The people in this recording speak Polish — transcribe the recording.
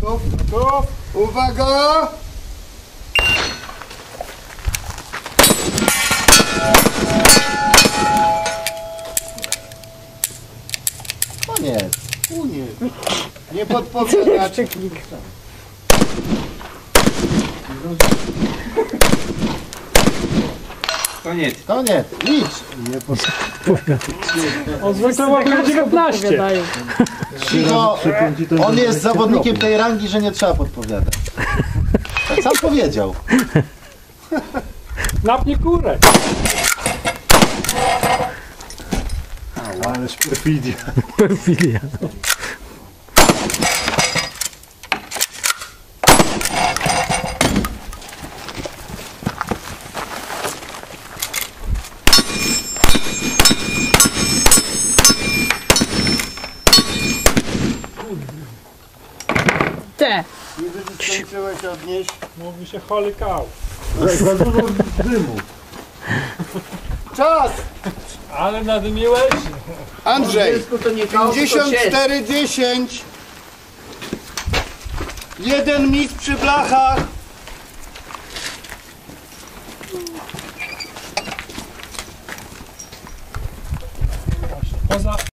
Gotów? Gotów? Uwaga! Koniec. Koniec. Nie podpowiadać. Koniec. Koniec. Licz. Nie On zwykle łapie 19. Cicho. On jest zawodnikiem tej rangi, że nie trzeba podpowiadać. Tak sam powiedział. Napnij kurę. Ależ perfidia. Perfidia. Te. Niby skończyłeś odnieść. Mówi się holy cow. Za dużo dymu. Czas! Ale nadymiłeś? Andrzej. To nie kawał, tylko sieć. 54-10. Jeden mistrz przy blachach. Poza